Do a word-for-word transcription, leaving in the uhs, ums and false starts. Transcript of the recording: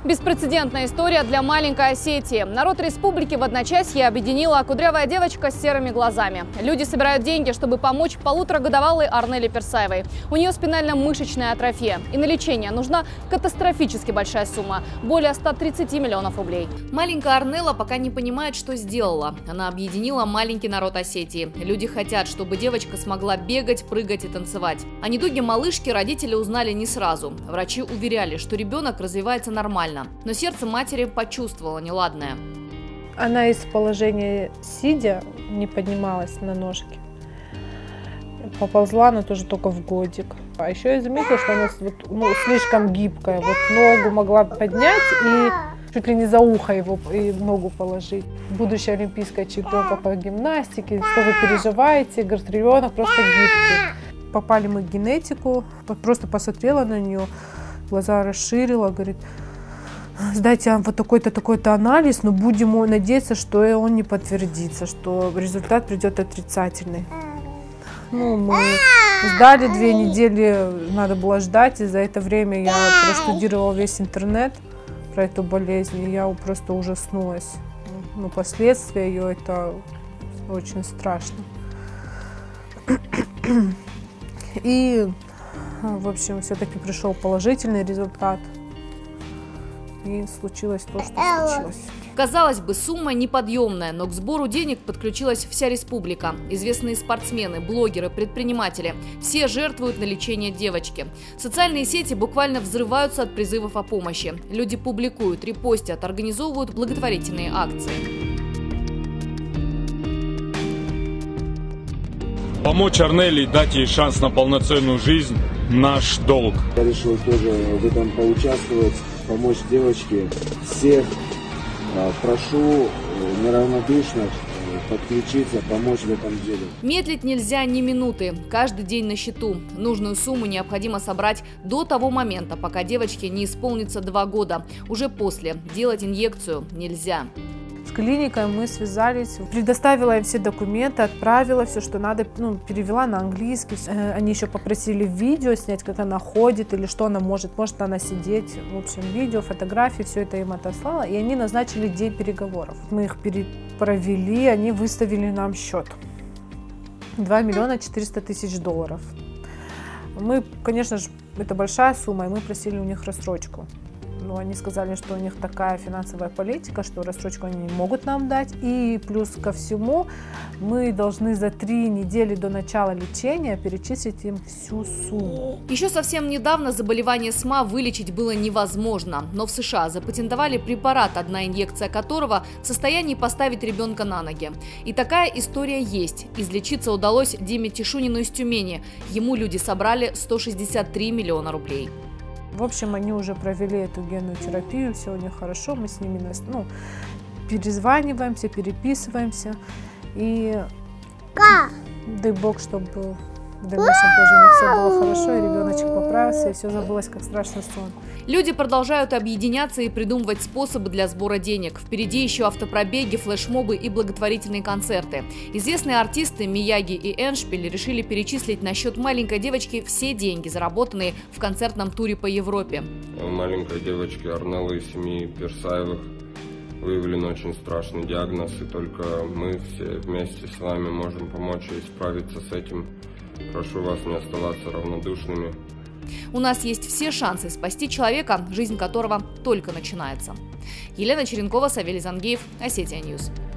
Беспрецедентная история для маленькой Осетии. Народ республики в одночасье объединила кудрявая девочка с серыми глазами. Люди собирают деньги, чтобы помочь полуторагодовалой Арнеле Персаевой. У нее спинально-мышечная атрофия. И на лечение нужна катастрофически большая сумма – более ста тридцати миллионов рублей. Маленькая Арнела пока не понимает, что сделала. Она объединила маленький народ Осетии. Люди хотят, чтобы девочка смогла бегать, прыгать и танцевать. О недуге малышки родители узнали не сразу. Врачи уверяли, что ребенок развивается нормально. Но сердце матери почувствовало неладное. Она из положения сидя не поднималась на ножки. Поползла она тоже только в годик. А еще я заметила, что она вот, ну, слишком гибкая. Вот ногу могла поднять и чуть ли не за ухо его и ногу положить. Будущая олимпийская чемпионка по гимнастике. Что вы переживаете? Говорит, ребенок просто гибкий. Попали мы в генетику. Просто посмотрела на нее, глаза расширила, говорит: сдайте вот такой-то, такой-то анализ, но будем надеяться, что он не подтвердится, что результат придет отрицательный. Ну, мы сдали, две недели надо было ждать, и за это время я проштудировала весь интернет про эту болезнь, и я просто ужаснулась. Ну, последствия ее, это очень страшно. И, в общем, все-таки пришел положительный результат. И случилось то, что случилось. Казалось бы, сумма неподъемная, но к сбору денег подключилась вся республика. Известные спортсмены, блогеры, предприниматели – все жертвуют на лечение девочки. Социальные сети буквально взрываются от призывов о помощи. Люди публикуют, репостят, организовывают благотворительные акции. Помочь Арнеле и дать ей шанс на полноценную жизнь – наш долг. Я решил тоже в этом поучаствовать, помочь девочке. Всех прошу неравнодушных подключиться, помочь в этом деле. Медлить нельзя ни минуты. Каждый день на счету. Нужную сумму необходимо собрать до того момента, пока девочке не исполнится два года. Уже после. Делать инъекцию нельзя. С клиникой мы связались, предоставила им все документы, отправила все, что надо, ну, перевела на английский. Они еще попросили видео снять, как она ходит или что она может, может она сидеть. В общем, видео, фотографии, все это им отослала, и они назначили день переговоров. Мы их провели, они выставили нам счет. два миллиона четыреста тысяч долларов. Мы, конечно же, это большая сумма, и мы просили у них рассрочку. Но они сказали, что у них такая финансовая политика, что рассрочку они не могут нам дать. И плюс ко всему мы должны за три недели до начала лечения перечислить им всю сумму. Еще совсем недавно заболевание СМА вылечить было невозможно. Но в США запатентовали препарат, одна инъекция которого в состоянии поставить ребенка на ноги. И такая история есть. Излечиться удалось Диме Тишунину из Тюмени. Ему люди собрали сто шестьдесят три миллиона рублей. В общем, они уже провели эту генную терапию, все у них хорошо, мы с ними, ну, перезваниваемся, переписываемся. И дай бог, чтобы в дальнейшем тоже у них все было хорошо, и ребеночек поправился, и все забылось, как страшный сон. Люди продолжают объединяться и придумывать способы для сбора денег. Впереди еще автопробеги, флешмобы и благотворительные концерты. Известные артисты Мияги и Эншпиль решили перечислить на счет маленькой девочки все деньги, заработанные в концертном туре по Европе. У маленькой девочки Арнелы из семьи Персаевых выявлен очень страшный диагноз, и только мы все вместе с вами можем помочь ей справиться с этим. Прошу вас не оставаться равнодушными. У нас есть все шансы спасти человека, жизнь которого только начинается. Елена Черенкова, Савелий Зангеев, Осетия Ньюс.